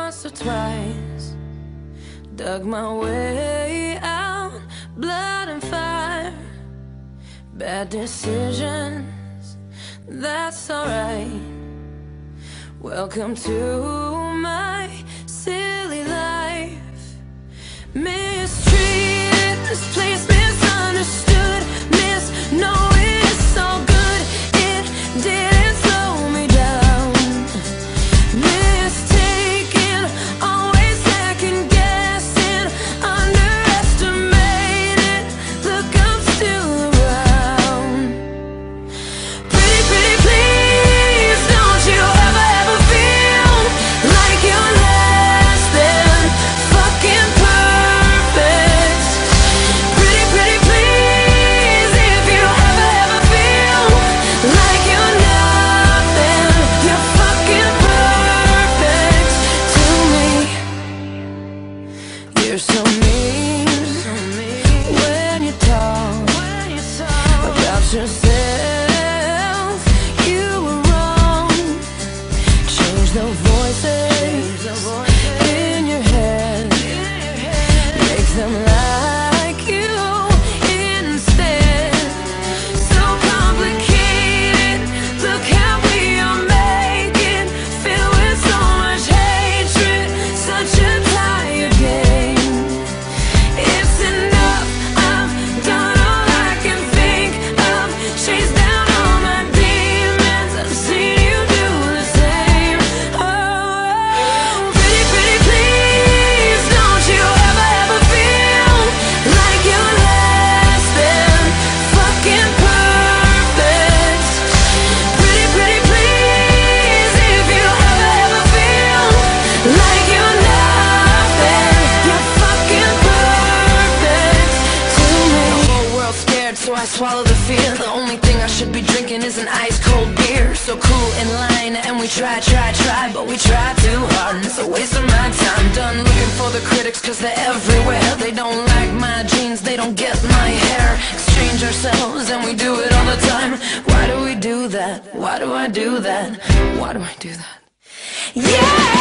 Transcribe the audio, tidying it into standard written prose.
once or twice, dug my way out, blood and fire, bad decisions, that's alright. Welcome to my silly life. Mistreated, misplaced, misunderstood, knowing it's all good, it didn't slow me down. Mistaken, always second guessing, underestimated, look, I'm still around. Pretty, pretty please, don't you ever feel like you're less than fucking perfect. Pretty, pretty please, if you ever feel like you're nothing, you're fucking perfect to me. You're so mean when you talk about yourself. You were wrong. Change the voices in your head, make them like you instead. So complicated, look how we are making, filled with so much hatred, such a tired game. It's enough, I've done all I can think of, chased down all my demons, I've seen you do the same. Oh, pretty, pretty please, don't you ever feel like you're less than fucking perfect. Pretty, pretty please, if you ever feel like you're nothing, you're fucking perfect to me. The whole world's scared, so I swallow the fear. The only thing I should be drinking is an ice cold beer. So cool in line, and we try, but we try too hard, and it's a waste of my time. Done looking for the critics, cause they're everywhere. They don't like my jeans, they don't get my hair. Exchange ourselves, and we do it all the time. Why do we do that? Why do I do that? Why do I do that? Yeah!